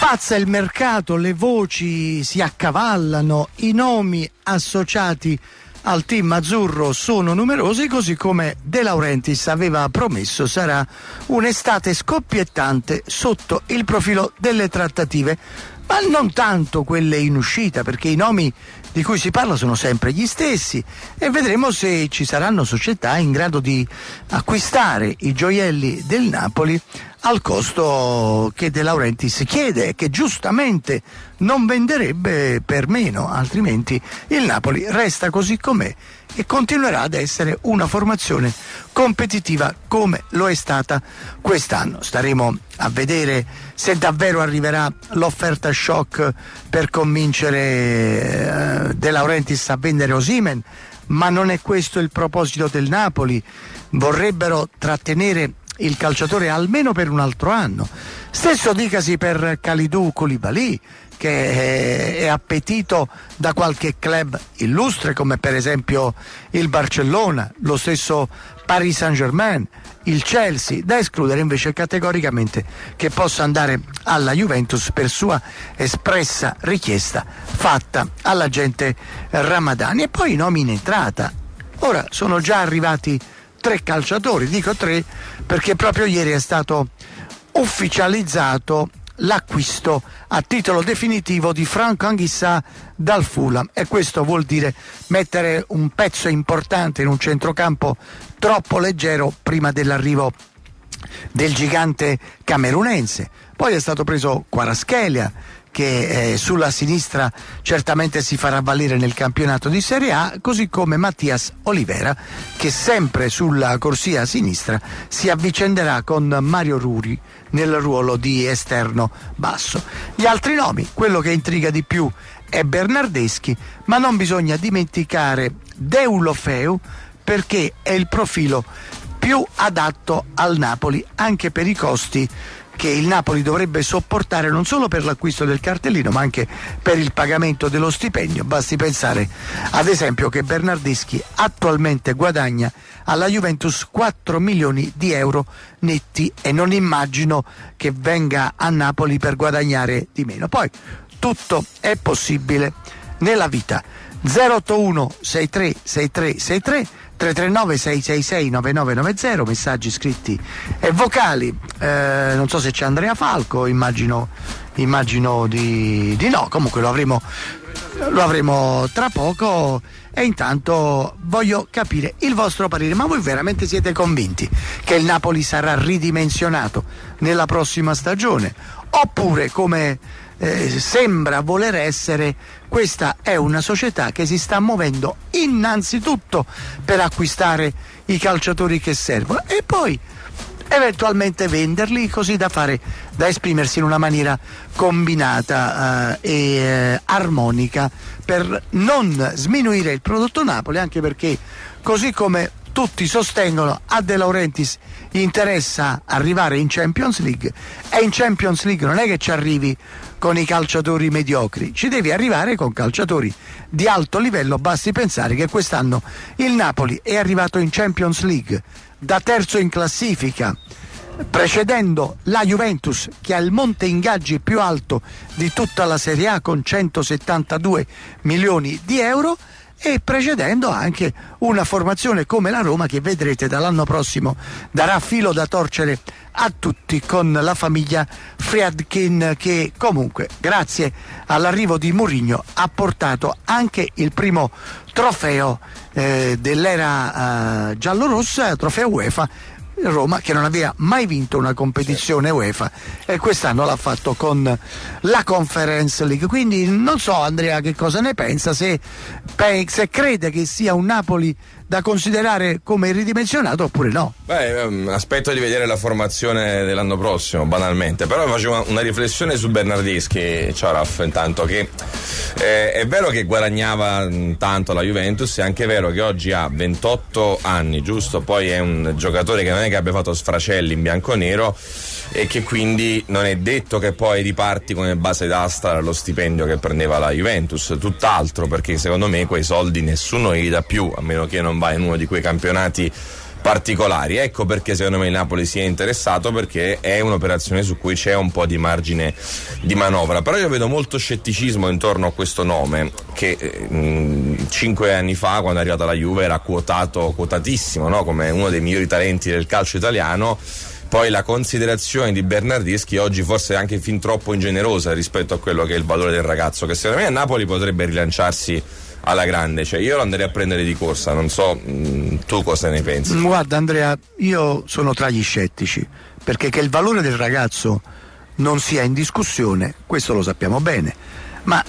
Spazza il mercato, le voci si accavallano, i nomi associati al team azzurro sono numerosi, così come De Laurentiis aveva promesso sarà un'estate scoppiettante sotto il profilo delle trattative, ma non tanto quelle in uscita, perché i nomi di cui si parla sono sempre gli stessi e vedremo se ci saranno società in grado di acquistare i gioielli del Napoli al costo che De Laurentiis chiede e che giustamente non venderebbe per meno, altrimenti il Napoli resta così com'è e continuerà ad essere una formazione competitiva come lo è stata quest'anno. Staremo a vedere se davvero arriverà l'offerta shock per convincere De Laurentiis a vendere Osimhen, ma non è questo il proposito del Napoli. Vorrebbero trattenere il calciatore almeno per un altro anno. Stesso dicasi per Kalidou Koulibaly, che è appetito da qualche club illustre come per esempio il Barcellona, lo stesso Paris Saint-Germain, il Chelsea, da escludere invece categoricamente che possa andare alla Juventus per sua espressa richiesta fatta all'agente Ramadani. E poi i nomi in entrata. Ora sono già arrivati 3 calciatori, dico 3 perché proprio ieri è stato ufficializzato l'acquisto a titolo definitivo di Franck Anguissa dal Fulham, e questo vuol dire mettere un pezzo importante in un centrocampo troppo leggero prima dell'arrivo del gigante camerunense. Poi è stato preso Kvaratskhelia, che sulla sinistra certamente si farà valere nel campionato di Serie A, così come Mattias Olivera, che sempre sulla corsia sinistra si avvicenderà con Mario Rui nel ruolo di esterno basso. Gli altri nomi, quello che intriga di più è Bernardeschi, ma non bisogna dimenticare Deulofeu, perché è il profilo più adatto al Napoli, anche per i costi che il Napoli dovrebbe sopportare non solo per l'acquisto del cartellino ma anche per il pagamento dello stipendio. Basti pensare ad esempio che Bernardeschi attualmente guadagna alla Juventus 4 milioni di euro netti e non immagino che venga a Napoli per guadagnare di meno. Poi tutto è possibile nella vita. 081 63 6363 339 666 9990, messaggi scritti e vocali. Non so se c'è Andrea Falco, immagino di no, comunque lo avremo tra poco. E intanto voglio capire il vostro parere, ma voi veramente siete convinti che il Napoli sarà ridimensionato nella prossima stagione? Oppure, come sembra voler essere, questa è una società che si sta muovendo innanzitutto per acquistare i calciatori che servono e poi eventualmente venderli, così da esprimersi in una maniera combinata e armonica per non sminuire il prodotto Napoli, anche perché, così come tutti sostengono, a De Laurentiis interessa arrivare in Champions League, e in Champions League non è che ci arrivi con i calciatori mediocri, ci devi arrivare con calciatori di alto livello. Basti pensare che quest'anno il Napoli è arrivato in Champions League da terzo in classifica, precedendo la Juventus, che ha il monte ingaggi più alto di tutta la Serie A con 172 milioni di euro, e precedendo anche una formazione come la Roma, che vedrete dall'anno prossimo darà filo da torcere a tutti con la famiglia Friedkin, che comunque grazie all'arrivo di Mourinho ha portato anche il primo trofeo dell'era giallorossa, trofeo UEFA. Roma, che non aveva mai vinto una competizione UEFA, e quest'anno l'ha fatto con la Conference League. Quindi non so, Andrea, che cosa ne pensa, se crede che sia un Napoli da considerare come ridimensionato oppure no. Aspetto di vedere la formazione dell'anno prossimo, banalmente, però facevo una riflessione su Bernardeschi, ciao Raff, intanto, che è vero che guadagnava tanto la Juventus, è anche vero che oggi ha 28 anni, giusto? Poi è un giocatore che non è che abbia fatto sfracelli in bianco-nero, e che quindi non è detto che poi riparti come base d'asta lo stipendio che prendeva la Juventus, tutt'altro, perché secondo me quei soldi nessuno gli dà più, a meno che non va in uno di quei campionati particolari. Ecco perché secondo me il Napoli si è interessato, perché è un'operazione su cui c'è un po' di margine di manovra. Però io vedo molto scetticismo intorno a questo nome che 5 anni fa, quando è arrivata la Juve, era quotatissimo, no? Come uno dei migliori talenti del calcio italiano. Poi la considerazione di Bernardeschi oggi forse è anche fin troppo ingenerosa rispetto a quello che è il valore del ragazzo, che secondo me a Napoli potrebbe rilanciarsi alla grande. Cioè io lo andrei a prendere di corsa, non so tu cosa ne pensi. Guarda Andrea, io sono tra gli scettici, perché che il valore del ragazzo non sia in discussione, questo lo sappiamo bene, ma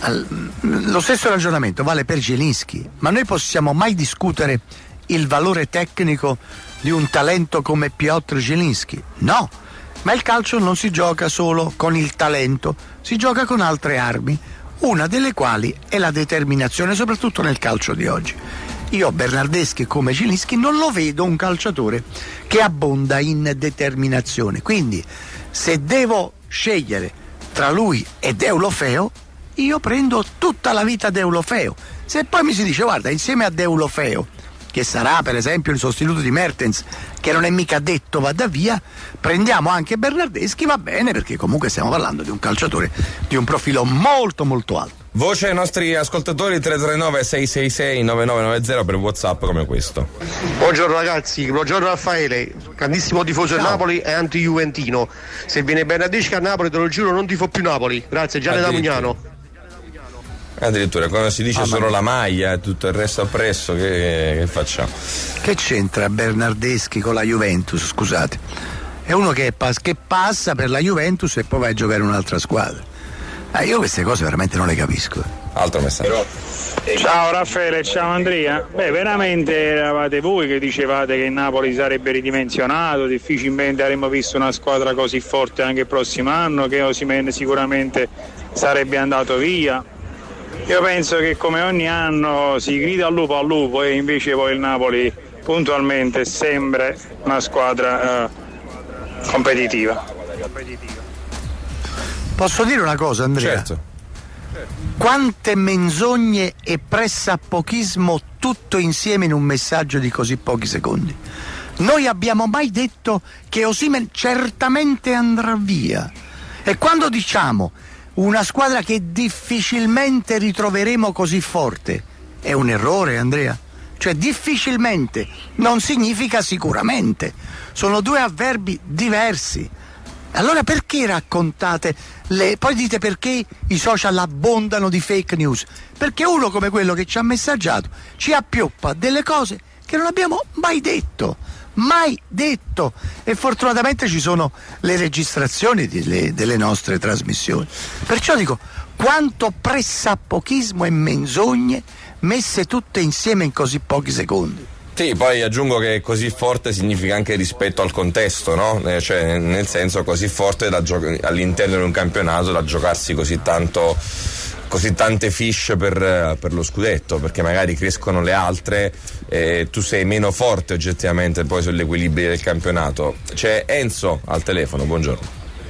lo stesso ragionamento vale per Zielinski. Ma noi possiamo mai discutere il valore tecnico di un talento come Piotr Zielinski? No, ma il calcio non si gioca solo con il talento, si gioca con altre armi, una delle quali è la determinazione, soprattutto nel calcio di oggi. Io Bernardeschi come Zielinski non lo vedo un calciatore che abbonda in determinazione, quindi se devo scegliere tra lui e Deulofeu, io prendo tutta la vita Deulofeu. Se poi mi si dice guarda, insieme a Deulofeu, che sarà per esempio il sostituto di Mertens, che non è mica detto vada via, prendiamo anche Bernardeschi, va bene, perché comunque stiamo parlando di un calciatore di un profilo molto molto alto. Voce ai nostri ascoltatori 339 666 9990 per WhatsApp come questo. Buongiorno ragazzi, buongiorno Raffaele, grandissimo tifoso del Napoli e anti-juventino. Se viene Bernardeschi a Napoli, te lo giuro, non tifo più Napoli. Grazie, Gianni da Mugnano. Addirittura quando si dice solo la maglia e tutto il resto appresso, che facciamo? Che c'entra Bernardeschi con la Juventus, scusate? È uno che passa per la Juventus e poi va a giocare in un'altra squadra. Io queste cose veramente non le capisco. Altro messaggio. Ciao Raffaele, ciao Andrea. Veramente eravate voi che dicevate che il Napoli sarebbe ridimensionato, difficilmente avremmo visto una squadra così forte anche il prossimo anno, che Osimhen sicuramente sarebbe andato via. Io penso che come ogni anno si grida al lupo e invece poi il Napoli puntualmente sembra una squadra competitiva. Posso dire una cosa, Andrea? Certo. Quante menzogne e pressapochismo tutto insieme in un messaggio di così pochi secondi. Noi abbiamo mai detto che Osimhen certamente andrà via, e quando diciamo una squadra che difficilmente ritroveremo così forte, è un errore, Andrea. Cioè difficilmente non significa sicuramente, sono due avverbi diversi. Allora perché raccontate poi dite perché i social abbondano di fake news? Perché uno come quello che ci ha messaggiato ci appioppa delle cose che non abbiamo mai detto, e fortunatamente ci sono le registrazioni delle nostre trasmissioni. Perciò dico, quanto pressapochismo e menzogne messe tutte insieme in così pochi secondi. Sì, poi aggiungo che così forte significa anche rispetto al contesto, no? Cioè nel senso così forte all'interno di un campionato da giocarsi così tante fiche per lo scudetto, perché magari crescono le altre e tu sei meno forte oggettivamente poi sull'equilibrio del campionato. C'è Enzo al telefono, buongiorno.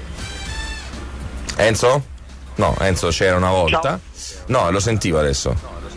Enzo? No, Enzo c'era una volta. Ciao. No, lo sentivo adesso.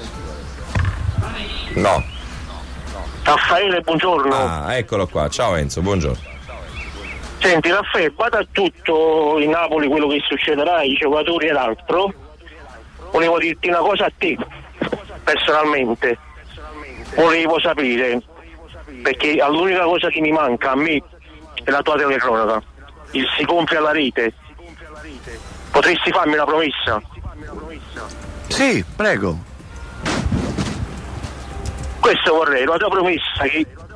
No. Raffaele, buongiorno. Ah, eccolo qua. Ciao Enzo, buongiorno. Senti Raffaele, guarda tutto in Napoli quello che succederà ai giocatori ed altro. Volevo dirti una cosa a te, personalmente. Volevo sapere, perché l'unica cosa che mi manca a me è la tua telecronaca. Il si gonfia la rete. Potresti farmi una promessa? Sì, prego. Questo vorrei, la tua promessa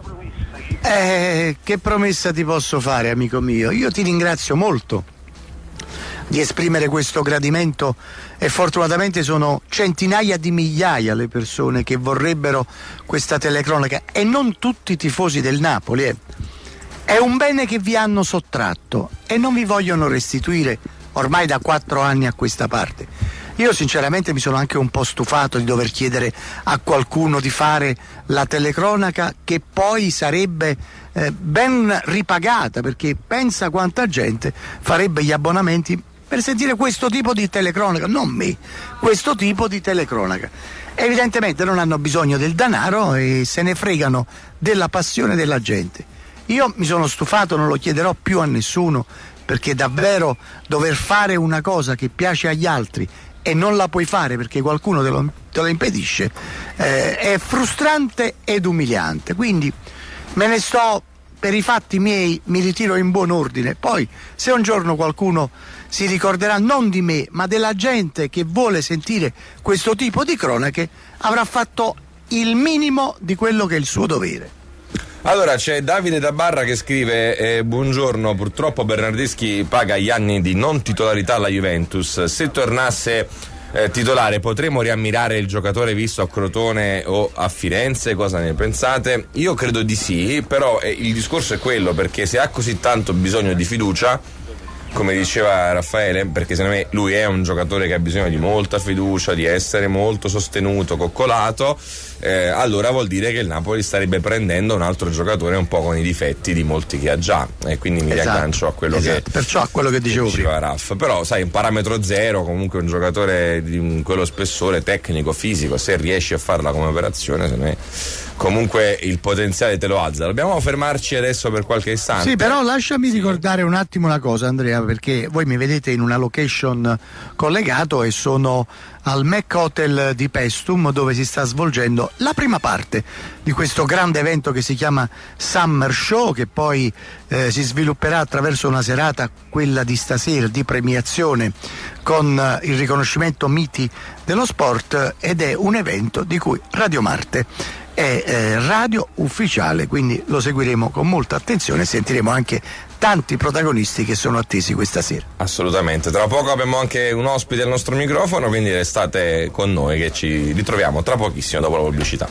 che promessa ti posso fare, amico mio? Io ti ringrazio molto di esprimere questo gradimento, e fortunatamente sono centinaia di migliaia le persone che vorrebbero questa telecronaca, e non tutti i tifosi del Napoli. È un bene che vi hanno sottratto e non vi vogliono restituire ormai da 4 anni a questa parte. Io sinceramente mi sono anche un po' stufato di dover chiedere a qualcuno di fare la telecronaca, che poi sarebbe ben ripagata, perché pensa quanta gente farebbe gli abbonamenti per sentire questo tipo di telecronaca, non me, questo tipo di telecronaca. Evidentemente non hanno bisogno del denaro e se ne fregano della passione della gente. Io mi sono stufato, non lo chiederò più a nessuno, perché davvero dover fare una cosa che piace agli altri e non la puoi fare perché qualcuno te lo impedisce, è frustrante ed umiliante. Quindi me ne sto per i fatti miei, mi ritiro in buon ordine. Poi se un giorno qualcuno si ricorderà non di me ma della gente che vuole sentire questo tipo di cronache, avrà fatto il minimo di quello che è il suo dovere. Allora c'è Davide da Barra che scrive: buongiorno, purtroppo Bernardeschi paga gli anni di non titolarità alla Juventus. Se tornasse titolare potremo riammirare il giocatore visto a Crotone o a Firenze? Cosa ne pensate? Io credo di sì, però il discorso è quello, perché se ha così tanto bisogno di fiducia, come diceva Raffaele, perché secondo me lui è un giocatore che ha bisogno di molta fiducia, di essere molto sostenuto, coccolato, allora vuol dire che il Napoli starebbe prendendo un altro giocatore un po' con i difetti di molti che ha già, e quindi mi riaggancio a quello perciò a quello che dicevo prima. Raff. Però sai, un parametro zero, comunque un giocatore di quello spessore tecnico, fisico, se riesci a farla come operazione, secondo me comunque il potenziale te lo alza. Dobbiamo fermarci adesso per qualche istante. Sì, però lasciami ricordare un attimo una cosa, Andrea, perché voi mi vedete in una location collegato e sono al Mac Hotel di Pestum, dove si sta svolgendo la prima parte di questo grande evento che si chiama Summer Show, che poi si svilupperà attraverso una serata, quella di stasera, di premiazione con il riconoscimento miti dello sport, ed è un evento di cui Radio Marte è radio ufficiale, quindi lo seguiremo con molta attenzione e sentiremo anche tanti protagonisti che sono attesi questa sera. Assolutamente, tra poco abbiamo anche un ospite al nostro microfono, quindi restate con noi che ci ritroviamo tra pochissimo dopo la pubblicità.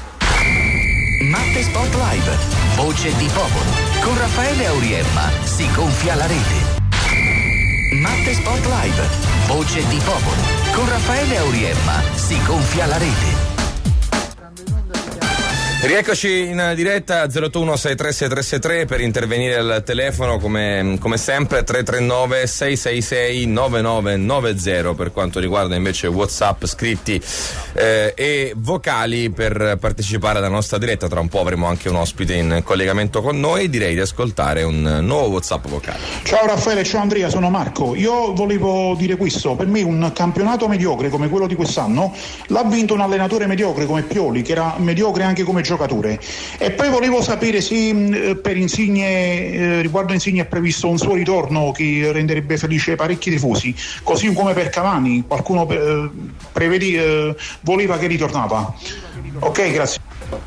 Marte Sport Live, voce di popolo, con Raffaele Auriemma si gonfia la rete. Marte Sport Live, voce di popolo, con Raffaele Auriemma si gonfia la rete. Rieccoci in diretta 0816363 per intervenire al telefono come sempre 339 666 9990 per quanto riguarda invece WhatsApp, scritti e vocali per partecipare alla nostra diretta. Tra un po' avremo anche un ospite in collegamento con noi, direi di ascoltare un nuovo WhatsApp vocale. Ciao Raffaele, ciao Andrea, sono Marco. Io volevo dire questo: per me un campionato mediocre come quello di quest'anno l'ha vinto un allenatore mediocre come Pioli, che era mediocre anche come giocatore. E poi volevo sapere se per Insigne, riguardo Insigne, è previsto un suo ritorno che renderebbe felice parecchi tifosi, così come per Cavani qualcuno voleva che ritornava. Ok, grazie.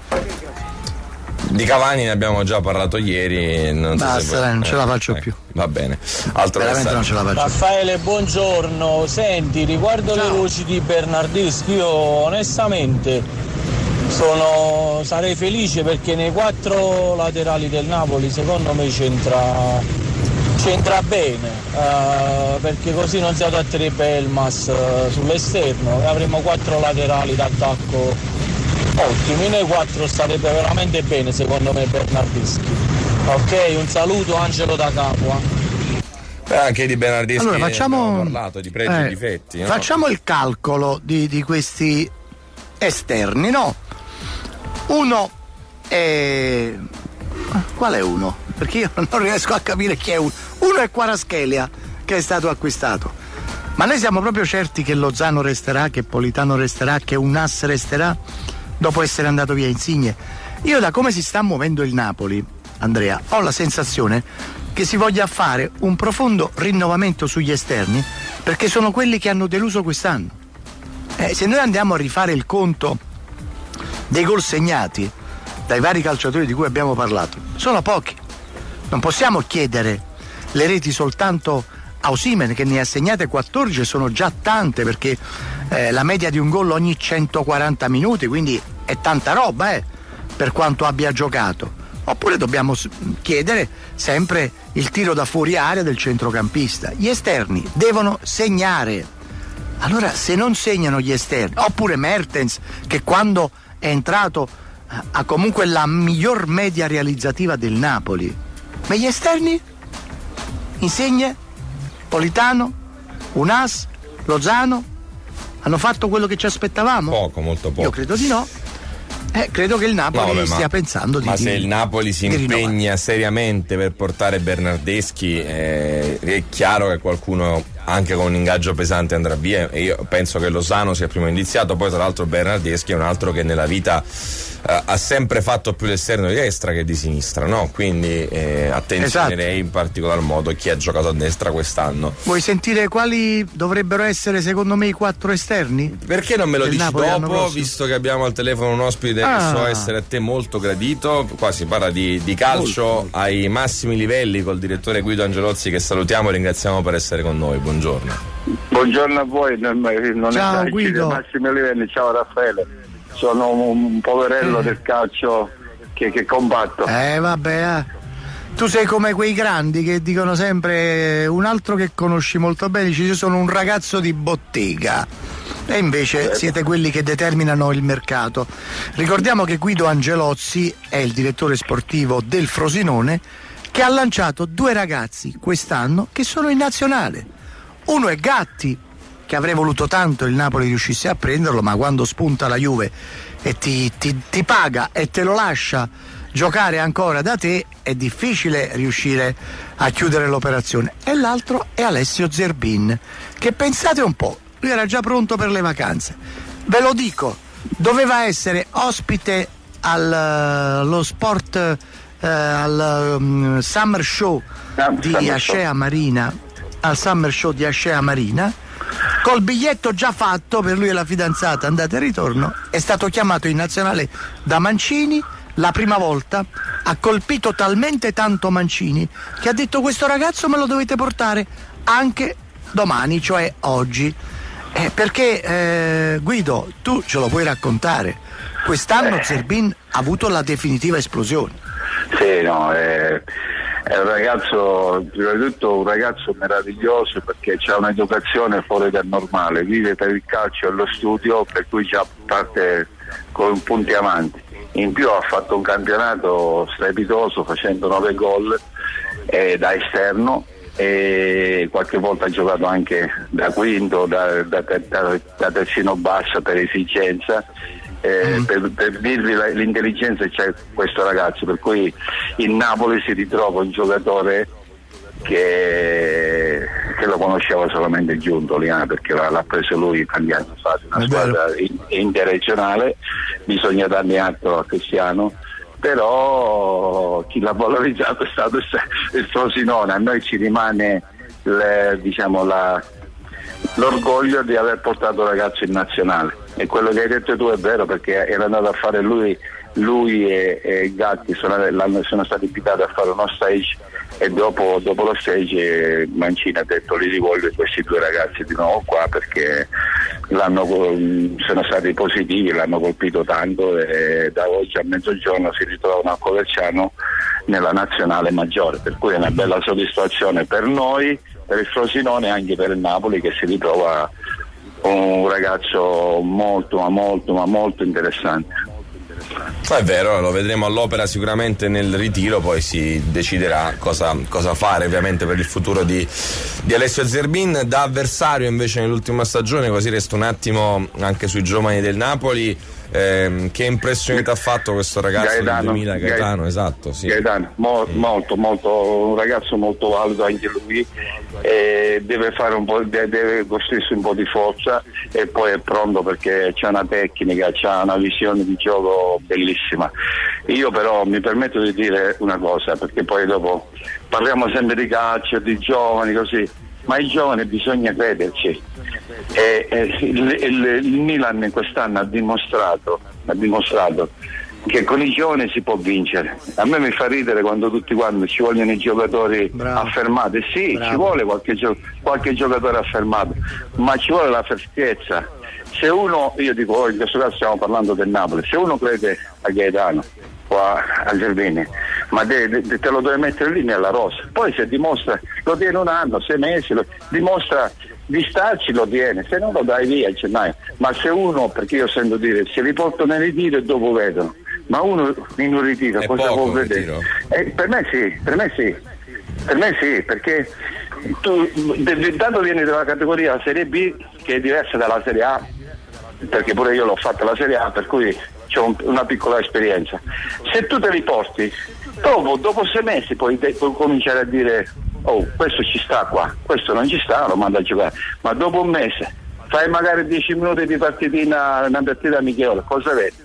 Di Cavani ne abbiamo già parlato ieri. Basta, non ce la faccio più. Va bene. Altro veramente non ce la faccio. Raffaele, buongiorno. Senti, riguardo le voci di Bernardeschi, io onestamente sarei felice, perché nei 4 laterali del Napoli secondo me c'entra bene, perché così non si adatterebbe Elmas sull'esterno e avremo 4 laterali d'attacco ottimi. Nei 4 starebbe veramente bene secondo me Bernardeschi. Ok, un saluto, Angelo da Capua. Anche di Bernardeschi allora, abbiamo parlato di pregi e difetti, no? Facciamo il calcolo di questi esterni, no? Uno è... Qual è uno? Perché io non riesco a capire chi è uno. Uno è Kvaratskhelia, che è stato acquistato. Ma noi siamo proprio certi che Lozano resterà, che Politano resterà, che Unas resterà dopo essere andato via Insigne? Io, da come si sta muovendo il Napoli, Andrea, ho la sensazione che si voglia fare un profondo rinnovamento sugli esterni, perché sono quelli che hanno deluso quest'anno. Se noi andiamo a rifare il conto dei gol segnati dai vari calciatori di cui abbiamo parlato, sono pochi. Non possiamo chiedere le reti soltanto a Osimhen, che ne ha segnate 14, sono già tante, perché la media di un gol ogni 140 minuti, quindi è tanta roba per quanto abbia giocato. Oppure dobbiamo chiedere sempre il tiro da fuori area del centrocampista. Gli esterni devono segnare. Allora, se non segnano gli esterni, oppure Mertens, che quando è entrato ha comunque la miglior media realizzativa del Napoli, ma gli esterni? Insigne, Politano, Unas, Lozano hanno fatto quello che ci aspettavamo? Poco, molto poco. Io credo di no. Credo che il Napoli stia pensando Ma se il Napoli si impegna seriamente per portare Bernardeschi, è chiaro che qualcuno anche con un ingaggio pesante andrà via, e io penso che Lozano sia il primo indiziato. Poi tra l'altro Bernardeschi è un altro che nella vita ha sempre fatto più l'esterno di destra che di sinistra, no? Quindi attenzionerei in particolar modo chi ha giocato a destra quest'anno. Vuoi sentire quali dovrebbero essere secondo me i 4 esterni? Perché non me lo dici dopo, visto che abbiamo al telefono un ospite che so essere a te molto gradito? Qua si parla di calcio ai massimi livelli col direttore Guido Angelozzi, che salutiamo e ringraziamo per essere con noi. Buongiorno. Buongiorno a voi, non ciao è Guido. massimi livelli. Ciao Raffaele, sono un poverello del calcio che combatto. Tu sei come quei grandi che dicono sempre, un altro che conosci molto bene, dice: io sono un ragazzo di bottega, e invece siete quelli che determinano il mercato. Ricordiamo che Guido Angelozzi è il direttore sportivo del Frosinone, che ha lanciato 2 ragazzi quest'anno che sono in nazionale. Uno è Gatti, che avrei voluto tanto il Napoli riuscisse a prenderlo, ma quando spunta la Juve e ti paga e te lo lascia giocare ancora da te, è difficile riuscire a chiudere l'operazione. E l'altro è Alessio Zerbin, che pensate un po', lui era già pronto per le vacanze. Ve lo dico, doveva essere ospite allo sport, al Summer Show di Ascea Marina, al Summer Show di Ascea Marina, col biglietto già fatto per lui e la fidanzata andata e ritorno. È stato chiamato in nazionale da Mancini la prima volta, ha colpito talmente tanto Mancini che ha detto: questo ragazzo me lo dovete portare anche domani, cioè oggi. Perché Guido, tu ce lo puoi raccontare, quest'anno Zerbin ha avuto la definitiva esplosione. Sì, no, è un ragazzo, prima di tutto un ragazzo meraviglioso, perché c'ha un'educazione fuori dal normale, vive per il calcio e lo studio, per cui già parte con punti avanti. In più ha fatto un campionato strepitoso facendo 9 gol da esterno, e qualche volta ha giocato anche da quinto, da terzino basso per esigenza. Per dirvi l'intelligenza c'è questo ragazzo, per cui in Napoli si ritrova un giocatore che lo conosceva solamente Giuntoliana, perché l'ha preso lui tanti anni fa, una squadra interregionale. Bisogna darne atto a Cristiano, però chi l'ha valorizzato è stato il Frosinone. A noi ci rimane l'orgoglio di aver portato il ragazzo in nazionale, e quello che hai detto tu è vero, perché era andato a fare lui e Gatti sono stati invitati a fare uno stage, e dopo lo stage Mancini ha detto: li rivolgo questi 2 ragazzi di nuovo qua, perché sono stati positivi, l'hanno colpito tanto, e da oggi a mezzogiorno si ritrovano a Coverciano nella nazionale maggiore, per cui è una bella soddisfazione per noi, per il Frosinone e anche per il Napoli, che si ritrova un ragazzo molto interessante. È vero, lo vedremo all'opera sicuramente nel ritiro, poi si deciderà cosa fare ovviamente per il futuro di Alessio Zerbin. Da avversario invece nell'ultima stagione, così resto un attimo anche sui giovani del Napoli, che impressione ti ha fatto questo ragazzo del 2000, Gaetano? Esatto, sì. Gaetano, molto, un ragazzo molto valido anche lui, deve fare deve costruirsi un po' di forza, e poi è pronto, perché c'ha una tecnica, c'ha una visione di gioco bellissima. Io però mi permetto di dire una cosa, perché poi dopo parliamo sempre di calcio, di giovani così, ma i giovani bisogna crederci. Il Milan quest'anno ha dimostrato che con i giovani si può vincere. A me mi fa ridere quando tutti quanti ci vogliono i giocatori affermati. Sì, ci vuole qualche giocatore affermato, ma ci vuole la freschezza. Se uno, io dico, in questo caso stiamo parlando del Napoli, se uno crede a Gaetano o a Zerbini, ma te lo deve mettere lì nella rosa. Poi se dimostra, lo tiene un anno, 6 mesi, dimostra di starci, lo tiene, se no lo dai via a gennaio. Ma se uno, perché io sento dire, si riportano in ritiro e dopo vedono, ma uno in un ritiro cosa può vedere? Per me sì, perché tu intanto vieni dalla categoria Serie B, che è diversa dalla Serie A, perché pure io l'ho fatta la Serie A, per cui ho una piccola esperienza. Se tu te li porti, dopo 6 mesi puoi cominciare a dire oh, questo ci sta qua, questo non ci sta, lo mando a giocare, ma dopo un mese fai magari 10 minuti di partitina, una partita amichevole, cosa vedi?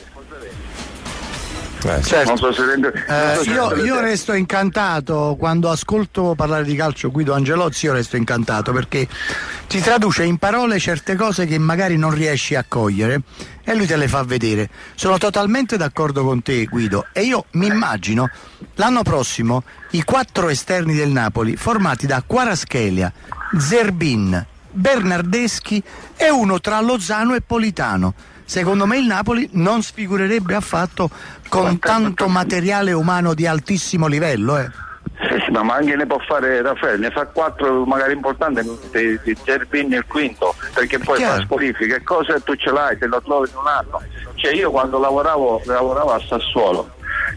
Certo. Io resto incantato quando ascolto parlare di calcio Guido Angelozzi, io resto incantato perché ti traduce in parole certe cose che magari non riesci a cogliere e lui te le fa vedere. Sono totalmente d'accordo con te, Guido, e io mi immagino l'anno prossimo i 4 esterni del Napoli formati da Kvaratskhelia, Zerbin, Bernardeschi e uno tra Lozano e Politano. Secondo me il Napoli non sfigurerebbe affatto con tanto materiale umano di altissimo livello. Sì, ma anche ne può fare Raffaele, ne fa 4 magari importanti di Zerbin il quinto, perché poi fa squalifica e cosa tu ce l'hai, te lo trovi in un anno. Cioè io quando lavoravo a Sassuolo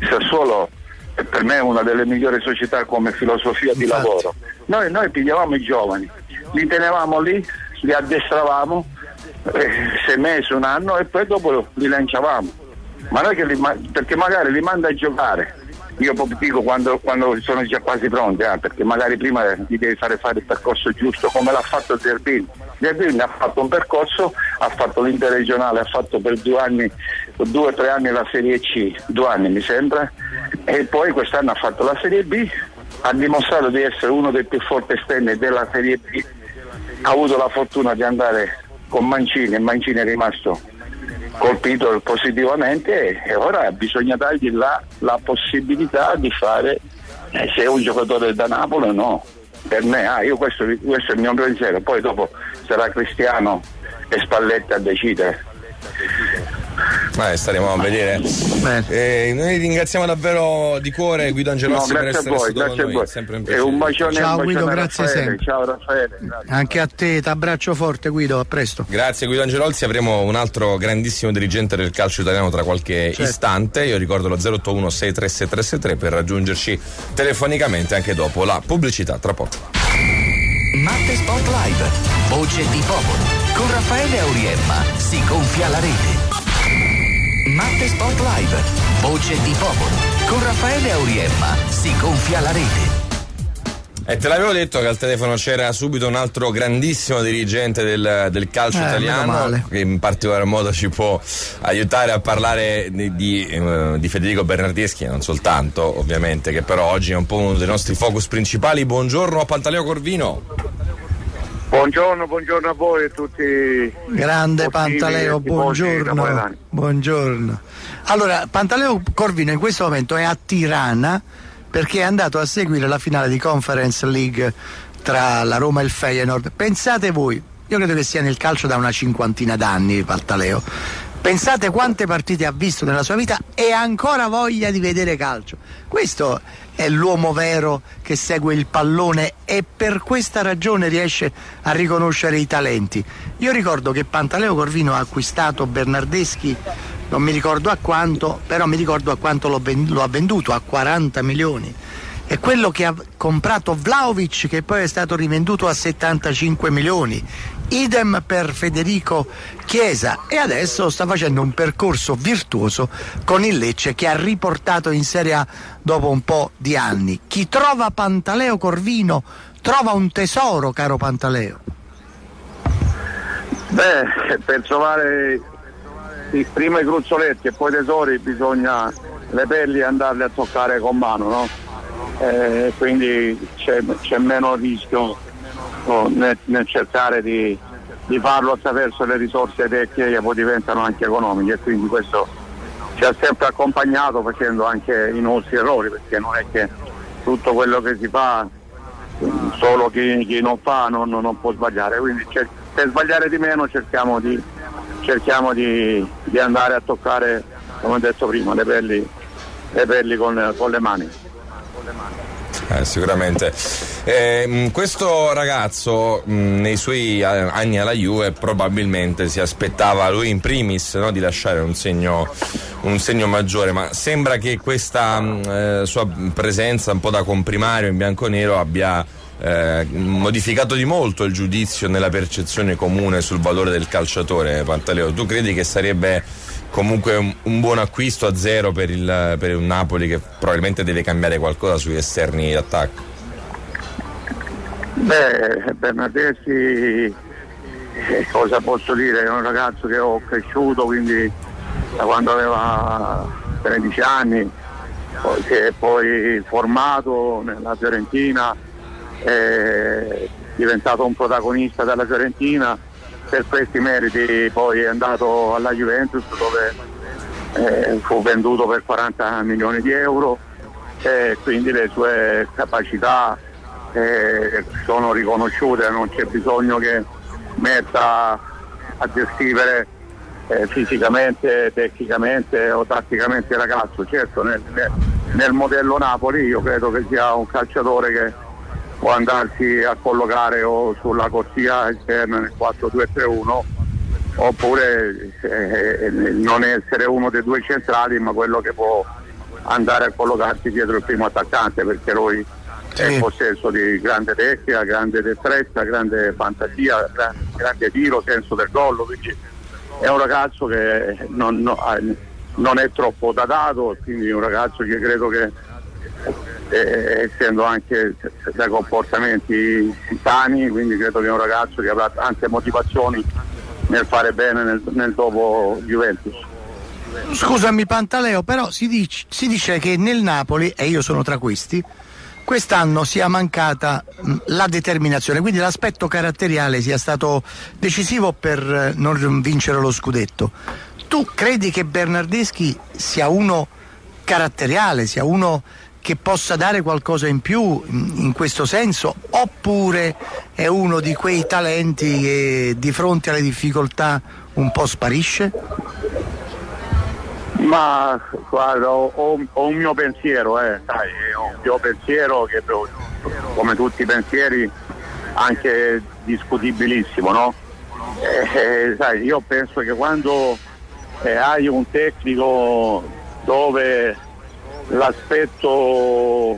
per me è una delle migliori società come filosofia di lavoro. Noi pigliavamo i giovani, li tenevamo lì, li addestravamo 6 mesi, un anno e poi dopo li lanciavamo, ma noi perché magari li manda a giocare, io dico quando sono già quasi pronti, perché magari prima gli devi fare il percorso giusto, come l'ha fatto Zerbin ha fatto un percorso, ha fatto l'interregionale, ha fatto per 2 o 3 anni la Serie C, 2 anni mi sembra, e poi quest'anno ha fatto la Serie B, ha dimostrato di essere uno dei più forti esterni della Serie B, ha avuto la fortuna di andare con Mancini e Mancini è rimasto colpito positivamente e ora bisogna dargli la possibilità di fare se è un giocatore da Napoli o no. Per me questo è il mio pensiero, poi dopo sarà Cristiano e Spalletti a decidere. Staremo a vedere. Noi ringraziamo davvero di cuore Guido Angelozzi per essere stato con noi. Sempre un piacere. Un bacione, ciao Guido, grazie sempre. Ciao Raffaele. Grazie. Anche a te, t'abbraccio forte Guido, a presto. Grazie Guido Angelozzi, avremo un altro grandissimo dirigente del calcio italiano tra qualche istante. Io ricordo lo 081 637 per raggiungerci telefonicamente anche dopo la pubblicità, tra poco. Matte Sport Live, voce di popolo. Con Raffaele Auriemma si gonfia la rete. Matte Sport Live, voce di popolo. Con Raffaele Auriemma si gonfia la rete. E te l'avevo detto che al telefono c'era subito un altro grandissimo dirigente del calcio italiano che in particolar modo ci può aiutare a parlare di Federico Bernardeschi, non soltanto ovviamente, che però oggi è un po' uno dei nostri focus principali. Buongiorno a Pantaleo Corvino. Buongiorno a voi e tutti. Grande Pantaleo, buongiorno. Allora, Pantaleo Corvino in questo momento è a Tirana perché è andato a seguire la finale di Conference League tra la Roma e il Feyenoord. Pensate voi, io credo che sia nel calcio da una 50 d'anni Pantaleo. Pensate quante partite ha visto nella sua vita e ha ancora voglia di vedere calcio. Questo è l'uomo vero che segue il pallone e per questa ragione riesce a riconoscere i talenti. Io ricordo che Pantaleo Corvino ha acquistato Bernardeschi, non mi ricordo a quanto, però mi ricordo a quanto lo ha venduto, a 40 milioni. E quello che ha comprato Vlahovic, che poi è stato rivenduto a 75 milioni. Idem per Federico Chiesa, e adesso sta facendo un percorso virtuoso con il Lecce che ha riportato in Serie A dopo un po' di anni. Chi trova Pantaleo Corvino trova un tesoro, caro Pantaleo. Per trovare prima i gruzzoletti e poi i tesori bisogna le pelli andarle a toccare con mano, no? Quindi c'è meno rischio nel cercare di farlo attraverso le risorse tecniche che poi diventano anche economiche, e quindi questo ci ha sempre accompagnato facendo anche i nostri errori, perché non è che tutto quello che si fa solo chi non fa non può sbagliare, quindi per sbagliare di meno cerchiamo di andare a toccare, come ho detto prima, le pelli con le mani. Sicuramente. Questo ragazzo nei suoi anni alla Juve probabilmente si aspettava lui in primis, no, di lasciare un segno maggiore, ma sembra che questa sua presenza un po' da comprimario in bianconero abbia modificato di molto il giudizio nella percezione comune sul valore del calciatore. Pantaleo, tu credi che sarebbe comunque un buon acquisto a zero per un Napoli che probabilmente deve cambiare qualcosa sugli esterni d'attacco? Bernardeschi, cosa posso dire? È un ragazzo che ho cresciuto, quindi da quando aveva 13 anni, che è poi formato nella Fiorentina, è diventato un protagonista della Fiorentina. Per questi meriti poi è andato alla Juventus, dove fu venduto per 40 milioni di euro, e quindi le sue capacità sono riconosciute, non c'è bisogno che metta a descrivere fisicamente, tecnicamente o tatticamente il ragazzo. Certo, nel modello Napoli io credo che sia un calciatore che può andarsi a collocare o sulla corsia esterna nel 4-2-3-1, oppure non essere uno dei due centrali, ma quello che può andare a collocarsi dietro il primo attaccante, perché lui è in possesso di grande tecnica, grande destrezza, grande fantasia, grande tiro, senso del gol, quindi è un ragazzo che non è troppo datato, quindi è un ragazzo che credo che, essendo anche dai comportamenti sani, quindi credo che è un ragazzo che avrà tante motivazioni nel fare bene nel dopo Juventus. Scusami Pantaleo, però si dice che nel Napoli, e io sono tra questi, quest'anno sia mancata la determinazione, quindi l'aspetto caratteriale sia stato decisivo per non vincere lo scudetto. Tu credi che Bernardeschi sia uno caratteriale, sia uno che possa dare qualcosa in più in questo senso, oppure è uno di quei talenti che di fronte alle difficoltà un po' sparisce? Ma guarda, ho un mio pensiero, sai, ho un mio pensiero che, come tutti i pensieri, anche discutibilissimo, no? Sai, io penso che quando hai un tecnico dove l'aspetto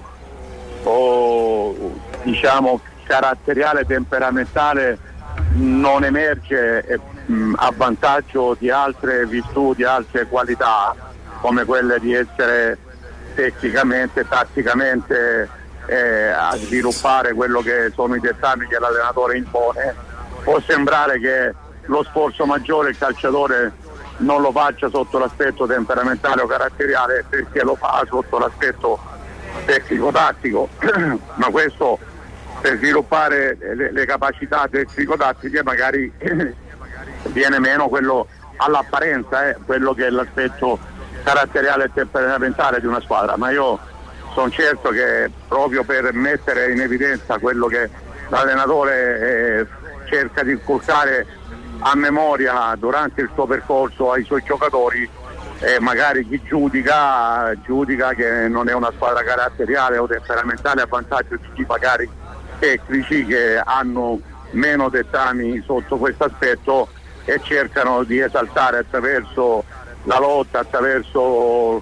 diciamo caratteriale, temperamentale non emerge a vantaggio di altre virtù, di altre qualità, come quelle di essere tecnicamente, tatticamente a sviluppare quello che sono i dettagli che l'allenatore impone, può sembrare che lo sforzo maggiore il calciatore non lo faccia sotto l'aspetto temperamentale o caratteriale, perché lo fa sotto l'aspetto tecnico-tattico, ma questo per sviluppare le capacità tecnico-tattiche magari viene meno quello all'apparenza, quello che è l'aspetto caratteriale e temperamentale di una squadra. Ma io sono certo che proprio per mettere in evidenza quello che l'allenatore cerca di inculcare a memoria durante il suo percorso ai suoi giocatori, magari chi giudica che non è una squadra caratteriale o temperamentale a vantaggio di chi magari tecnici che hanno meno dettami sotto questo aspetto e cercano di esaltare attraverso la lotta, attraverso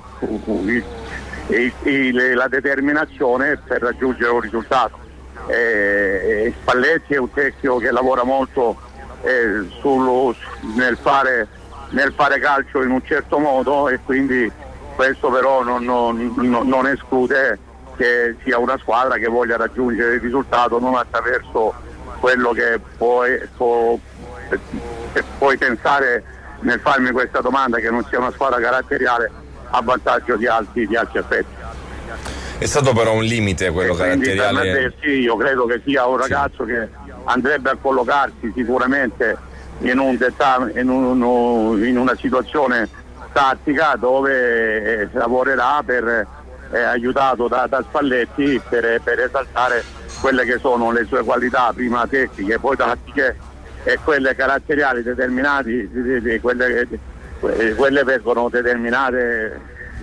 la determinazione per raggiungere un risultato. Spalletti è un tecnico che lavora molto nel fare calcio in un certo modo, e quindi questo però non esclude che sia una squadra che voglia raggiungere il risultato non attraverso quello che puoi pensare nel farmi questa domanda, che non sia una squadra caratteriale a vantaggio di altri aspetti. È stato però un limite quello caratteriale. Io credo che sia un ragazzo che andrebbe a collocarsi sicuramente in una situazione tattica dove lavorerà aiutato da Spalletti per esaltare quelle che sono le sue qualità, prima tecniche, poi tattiche, e quelle caratteriali determinate, quelle vengono determinate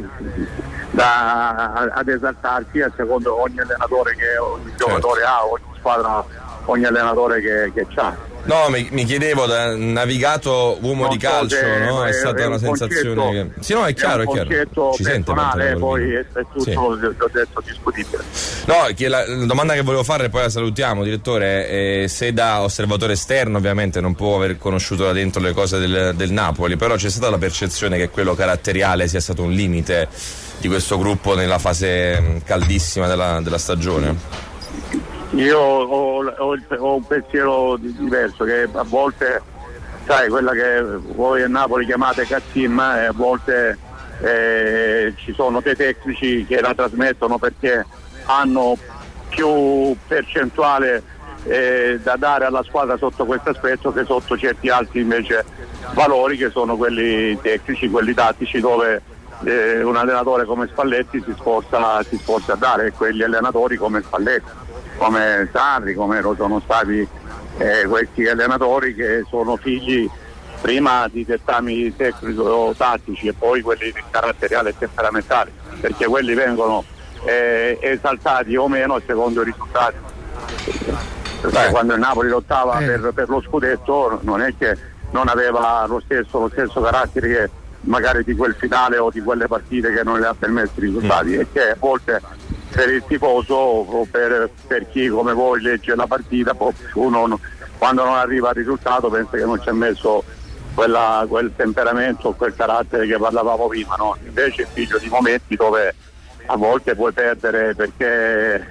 ad esaltarsi a secondo ogni allenatore che ogni giocatore ha, ogni squadra, ogni allenatore che ha. No, mi chiedevo, da navigato uomo di calcio, no? È stata una sensazione che... Sì, no, è chiaro, ci sente poi è tutto, sì. L'ho detto, discutibile. No, la domanda che volevo fare, poi la salutiamo, direttore, se da osservatore esterno ovviamente non può aver conosciuto da dentro le cose del Napoli, però c'è stata la percezione che quello caratteriale sia stato un limite di questo gruppo nella fase caldissima della stagione? Io ho un pensiero diverso, che a volte, sai, quella che voi a Napoli chiamate cazzimma, a volte ci sono dei tecnici che la trasmettono perché hanno più percentuale da dare alla squadra sotto questo aspetto che sotto certi altri invece valori, che sono quelli tecnici, quelli tattici, dove un allenatore come Spalletti si sforza a dare, e quegli allenatori come Spalletti, come Sarri, come lo sono stati questi allenatori che sono figli prima di dettami tecnico-tattici e poi quelli caratteriali e temperamentali, perché quelli vengono esaltati o meno secondo i risultati. Perché quando il Napoli lottava per lo scudetto non è che non aveva lo stesso carattere che magari di quel finale o di quelle partite che non le ha permesso i risultati, e che a volte per il tifoso o per chi come voi legge la partita, uno quando non arriva al risultato pensa che non ci ha messo quel temperamento, quel carattere che parlavamo prima, no? Invece è figlio di momenti dove a volte puoi perdere perché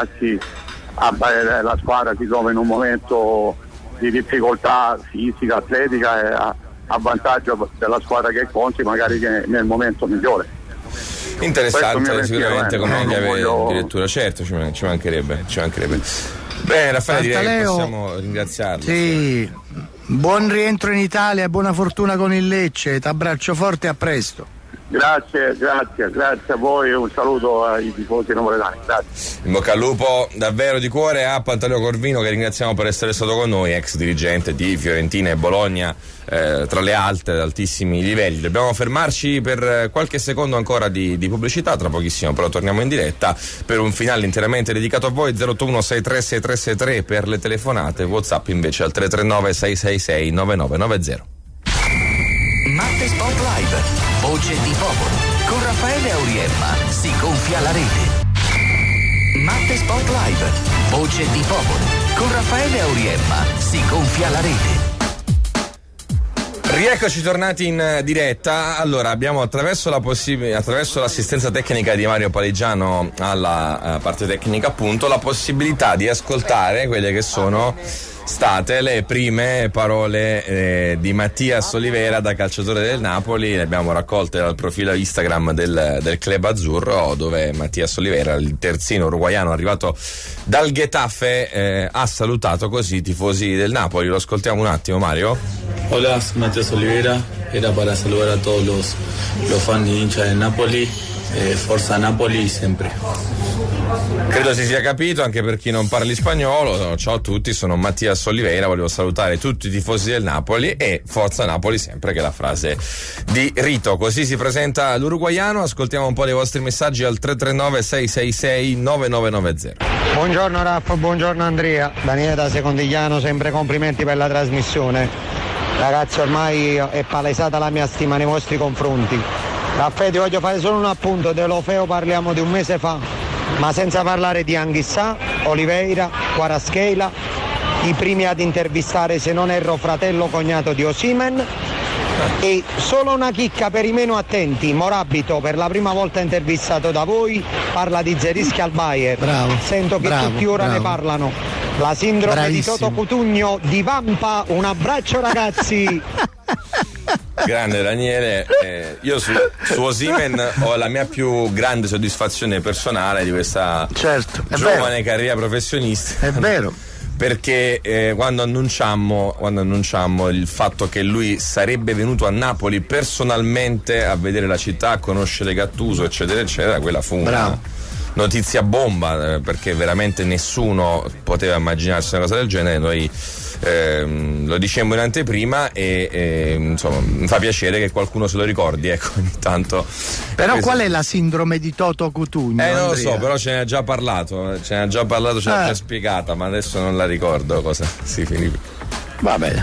la squadra si trova in un momento di difficoltà fisica, atletica, e a vantaggio della squadra che conti magari che nel momento migliore. Interessante sicuramente come addirittura, certo, ci mancherebbe. Bene, Raffaele, direi che possiamo ringraziarlo. Sì, buon rientro in Italia e buona fortuna con il Lecce, t'abbraccio forte e a presto. Grazie a voi, un saluto ai tifosi napoletani, grazie. In bocca al lupo davvero di cuore a Pantaleo Corvino, che ringraziamo per essere stato con noi, ex dirigente di Fiorentina e Bologna, tra le alte, ad altissimi livelli. Dobbiamo fermarci per qualche secondo ancora di pubblicità, tra pochissimo però torniamo in diretta per un finale interamente dedicato a voi. 081636363 per le telefonate, WhatsApp invece al 339 666 9990. Matte Sport Live, voce di popolo, con Raffaele Auriemma si gonfia la rete. Matte Sport Live, voce di popolo, con Raffaele Auriemma si gonfia la rete. Rieccoci tornati in diretta. Allora, abbiamo attraverso l'assistenza tecnica di Mario Paligiano alla parte tecnica, appunto, la possibilità di ascoltare quelle che sono state le prime parole di Mattias Olivera da calciatore del Napoli. Le abbiamo raccolte dal profilo Instagram del club azzurro, dove Mattias Olivera, il terzino uruguaiano arrivato dal Getafe, ha salutato così i tifosi del Napoli. Lo ascoltiamo un attimo, Mario. Hola, Mattias Olivera. Era para saludar a todos los fans y hinchas del Napoli. Forza Napoli sempre. Credo si sia capito anche per chi non parli spagnolo. Ciao a tutti, sono Mattias Oliveira, volevo salutare tutti i tifosi del Napoli e Forza Napoli sempre, che è la frase di rito. Così si presenta l'uruguaiano. Ascoltiamo un po' dei vostri messaggi al 339 666 9990. Buongiorno Raffa, buongiorno Andrea. Daniele da Secondigliano, sempre complimenti per la trasmissione. Ragazzi, ormai è palesata la mia stima nei vostri confronti. Raffaele, ti voglio fare solo un appunto. Dell'Ofeo parliamo di un mese fa, ma senza parlare di Anghissà, Oliveira, Kvaratskhelia, i primi ad intervistare, se non erro, fratello cognato di Osimhen. E solo una chicca per i meno attenti: Morabito, per la prima volta intervistato da voi, parla di Zerischi al Bayern. Bravo, sento che tutti ora ne parlano. La sindrome di Toto Cutugno divampa. Un abbraccio, ragazzi. Grande Daniele, io su Osimhen ho la mia più grande soddisfazione personale di questa giovane carriera professionistica. È vero. Perché quando annunciammo il fatto che lui sarebbe venuto a Napoli personalmente a vedere la città, a conoscere Gattuso, eccetera eccetera, quella fu una notizia bomba, perché veramente nessuno poteva immaginarsi una cosa del genere. Noi lo dicemmo in anteprima e insomma mi fa piacere che qualcuno se lo ricordi, ecco, ogni tanto. Però qual è la sindrome di Toto Cutugno? Non lo so, però ce ne ha già parlato, ce l'ha già spiegata, ma adesso non la ricordo cosa si finì. Va bene.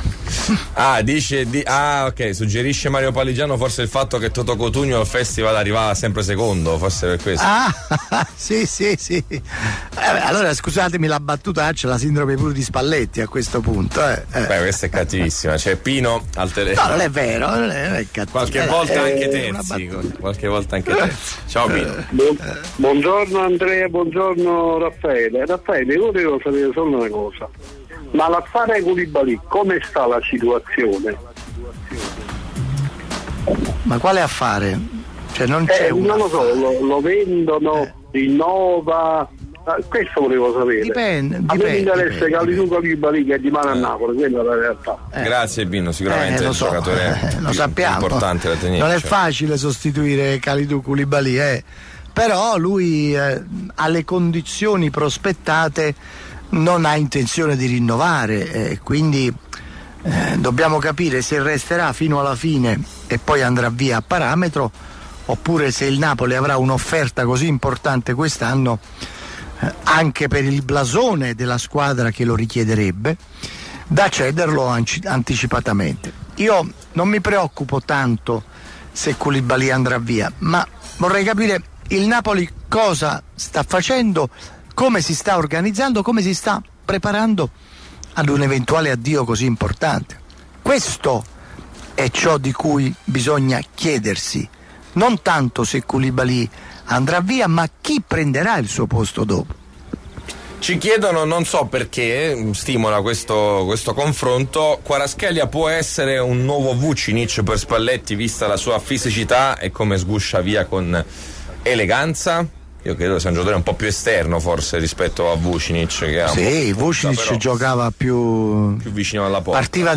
Ok, suggerisce Mario Paligiano forse il fatto che Toto Cotugno al festival arrivava sempre secondo, forse per questo. Sì. Allora scusatemi la battutaccia, la sindrome pure di Spalletti a questo punto. Beh, questa è cattivissima, c'è Pino al telefono. No, non è vero, non è cattivo. Qualche volta anche terzi. Ciao Pino. Buongiorno Andrea, buongiorno Raffaele. Raffaele, io devo sapere solo una cosa. Ma l'affare Koulibaly, come sta la situazione? Ma quale affare? Cioè non c'è non lo so, lo vendono, rinnova. Questo volevo sapere. Dipende. A me interessa Kalidou Koulibaly che è di mano a Napoli, quella è la realtà. Grazie Pino, sicuramente è il giocatore lo sappiamo. Importante da tenere. Non è facile sostituire Kalidou Koulibaly, però lui alle condizioni prospettate non ha intenzione di rinnovare, quindi dobbiamo capire se resterà fino alla fine e poi andrà via a parametro, oppure se il Napoli avrà un'offerta così importante quest'anno anche per il blasone della squadra che lo richiederebbe, da cederlo anticipatamente. Io non mi preoccupo tanto se Koulibaly andrà via, ma vorrei capire il Napoli cosa sta facendo, come si sta organizzando, come si sta preparando ad un eventuale addio così importante. Questo è ciò di cui bisogna chiedersi, non tanto se Koulibaly andrà via, ma chi prenderà il suo posto dopo. Ci chiedono, non so perché, stimola questo confronto, Kvaratskhelia può essere un nuovo Vucinic per Spalletti vista la sua fisicità e come sguscia via con eleganza? Io credo sia un giocatore un po' più esterno forse rispetto a Vucinic, che sì, Vucinic giocava più vicino alla porta, partiva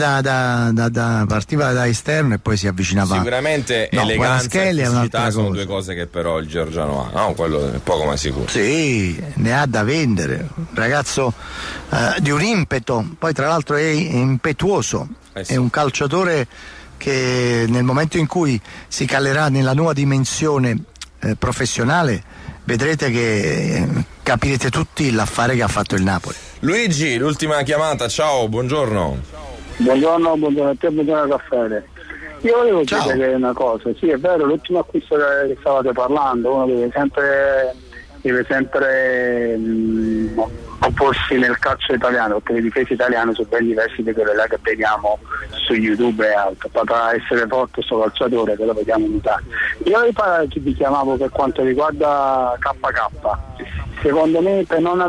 da esterno e poi si avvicinava. Sicuramente eleganza e fisicità sono due cose che però il georgiano ha, no? Quello è poco ma sicuro. Sì, ne ha da vendere, un ragazzo di un impeto, poi tra l'altro è impetuoso, sì. È un calciatore che nel momento in cui si calerà nella nuova dimensione professionale vedrete che capirete tutti l'affare che ha fatto il Napoli. Luigi, l'ultima chiamata, ciao, buongiorno. Buongiorno a te, buongiorno Raffaele. Io volevo chiedere una cosa, sì è vero, l'ultimo acquisto che stavate parlando, uno deve sempre opporsi nel calcio italiano, perché le difese italiane sono ben diverse da quelle là che vediamo su YouTube e altro. Potrà essere forte questo calciatore che lo vediamo in Italia. Io vi chiamavo per quanto riguarda KK, secondo me per non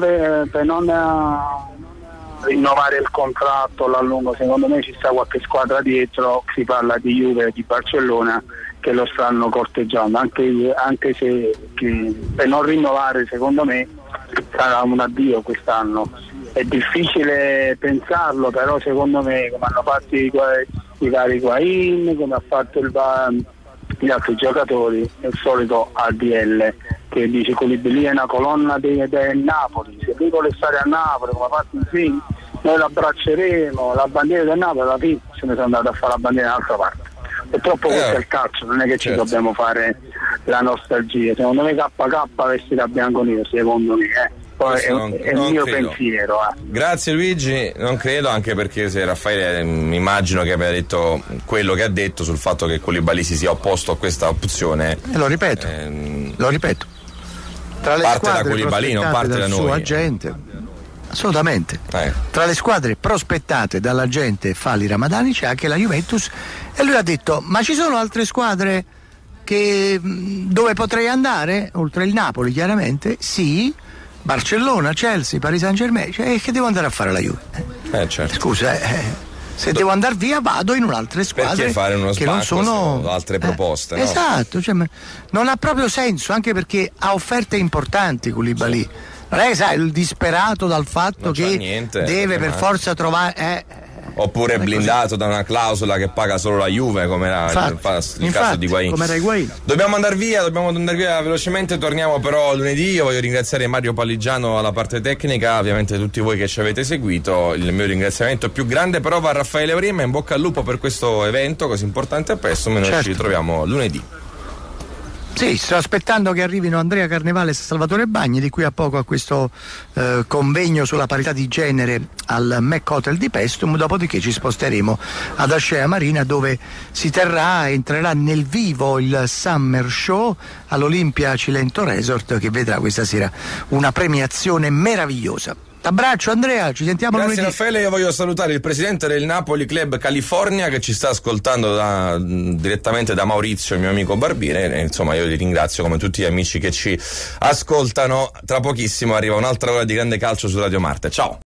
rinnovare il contratto a lungo, secondo me ci sta qualche squadra dietro, si parla di Juve e di Barcellona che lo stanno corteggiando, anche se per non rinnovare secondo me sarà un addio quest'anno. È difficile pensarlo, però secondo me come hanno fatto i vari Higuain, come ha fatto gli altri giocatori, è il solito ADL che dice Koulibaly è una colonna del Napoli, se lui vuole stare a Napoli come ha fatto in noi l'abbracceremo, la bandiera del Napoli alla fine se ne sono andato a fare la bandiera dall'altra parte. Purtroppo questo è il calcio, non è che ci dobbiamo fare la nostalgia. Secondo me KK vestirà bianco-nero, secondo me, poi è il mio pensiero. Grazie Luigi, non credo, anche perché se Raffaele immagino che abbia detto quello che ha detto sul fatto che Koulibaly si sia opposto a questa opzione. Lo ripeto. Tra le parte da Koulibaly, non parte da noi. Suo agente. Assolutamente. Tra le squadre prospettate dall'agente Fali Ramadani c'è anche la Juventus e lui ha detto ma ci sono altre squadre dove potrei andare oltre il Napoli? Chiaramente sì, Barcellona, Chelsea, Paris Saint-Germain, cioè, che devo andare a fare la Juve? Certo. Scusa, se devo andare via vado in un'altre squadre. Perché fare uno che non sono altre proposte, no? Esatto, cioè, non ha proprio senso, anche perché ha offerte importanti Koulibaly. Sì. Non è che sai, il disperato dal fatto che deve per forza trovare oppure blindato da una clausola che paga solo la Juve, come era il caso di Higuain. Come era Higuain. Dobbiamo andare via velocemente, torniamo però lunedì. Io voglio ringraziare Mario Paligiano alla parte tecnica, ovviamente tutti voi che ci avete seguito. Il mio ringraziamento più grande però va a Raffaele Auriemma, in bocca al lupo per questo evento così importante, e presto noi ci ritroviamo lunedì. Sì, sto aspettando che arrivino Andrea Carnevale e Salvatore Bagni, di qui a poco a questo convegno sulla parità di genere al Mac Hotel di Paestum, dopodiché ci sposteremo ad Ascea Marina, dove entrerà nel vivo il Summer Show all'Olympia Cilento Resort, che vedrà questa sera una premiazione meravigliosa. T'abbraccio Andrea, ci sentiamo lunedì. Grazie Raffaele, io voglio salutare il presidente del Napoli Club California che ci sta ascoltando direttamente da Maurizio, il mio amico barbiere, e insomma io li ringrazio come tutti gli amici che ci ascoltano. Tra pochissimo arriva un'altra ora di grande calcio su Radio Marte. Ciao!